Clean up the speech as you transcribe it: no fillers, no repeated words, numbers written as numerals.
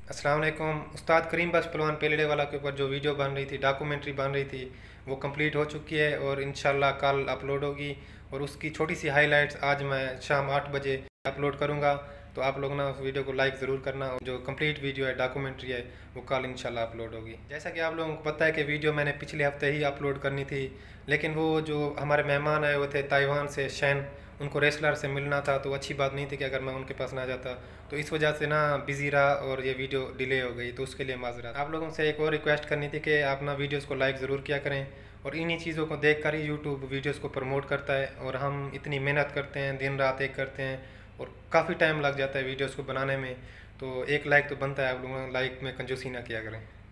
अस्सलाम वालेकुम। उस्ताद करीम बख्श पहलवान पेलड़े वाला के ऊपर जो वीडियो बन रही थी, डॉक्यूमेंट्री बन रही थी, वो कंप्लीट हो चुकी है और इंशाल्लाह कल अपलोड होगी। और उसकी छोटी सी हाइलाइट्स आज मैं शाम 8 बजे अपलोड करूँगा। तो आप लोग ना उस वीडियो को लाइक ज़रूर करना। और जो कंप्लीट वीडियो है, डॉक्यूमेंट्री है, वो कल इंशाल्लाह अपलोड होगी। जैसा कि आप लोगों को पता है कि वीडियो मैंने पिछले हफ्ते ही अपलोड करनी थी, लेकिन वो जो हमारे मेहमान आए हुए थे ताइवान से, शैन, उनको रेसलर से मिलना था, तो अच्छी बात नहीं थी कि अगर मैं उनके पास ना जाता। तो इस वजह से ना बिज़ी रहा और ये वीडियो डिले हो गई, तो उसके लिए माजरत। आप लोगों से एक और रिक्वेस्ट करनी थी कि आप ना वीडियोस को लाइक ज़रूर किया करें। और इन्हीं चीज़ों को देख कर ही यूट्यूब वीडियोस को प्रमोट करता है। और हम इतनी मेहनत करते हैं, दिन रात एक करते हैं और काफ़ी टाइम लग जाता है वीडियोस को बनाने में। तो एक लाइक तो बनता है, आप लोगों लाइक में कंजूसी ना किया करें।